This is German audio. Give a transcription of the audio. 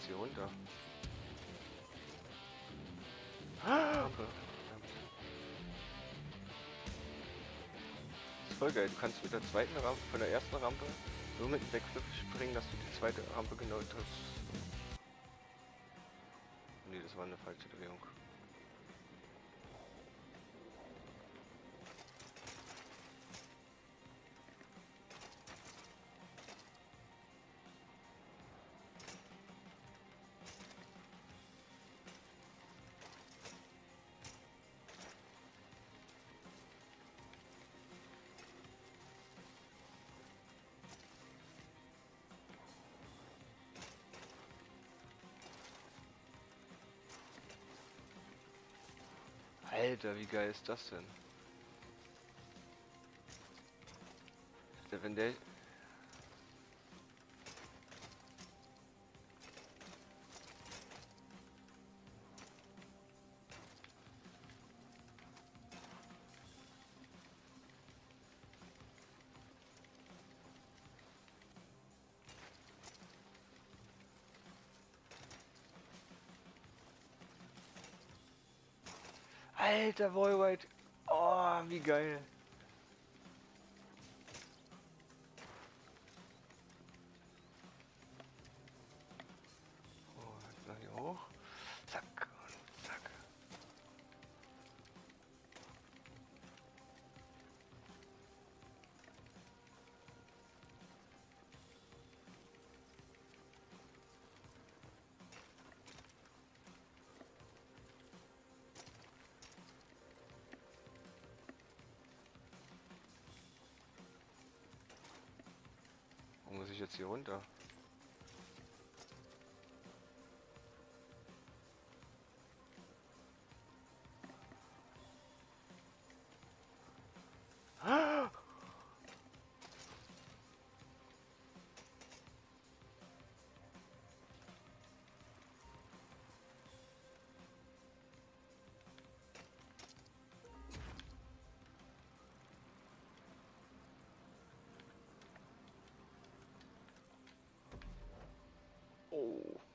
jetzt hier runter? Rampe. Das ist voll geil. Du kannst mit der zweiten Rampe, von der ersten Rampe, so mit dem Backflip springen, dass du die zweite Rampe genau triffst. Nee, das war eine falsche Drehung. Alter, wie geil ist das denn? Wenn der... Alter, Wallride! Oh, wie geil! Oh, jetzt noch hier hoch. Zack und zack. Wo muss ich jetzt hier runter? Oh.